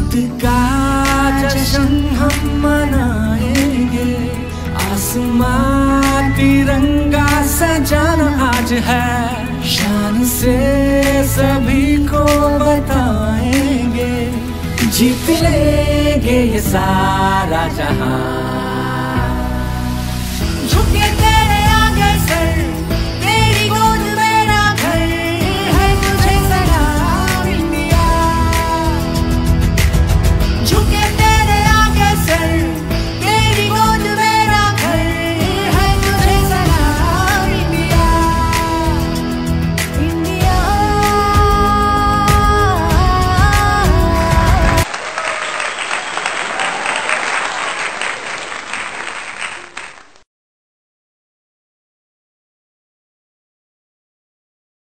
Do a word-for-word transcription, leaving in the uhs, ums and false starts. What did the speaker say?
जीत का जश्न हम मनाएंगे। आसमां तिरंगा सजाना आज है, शान से सभी को बताएंगे। जीत लेंगे ये सारा जहां।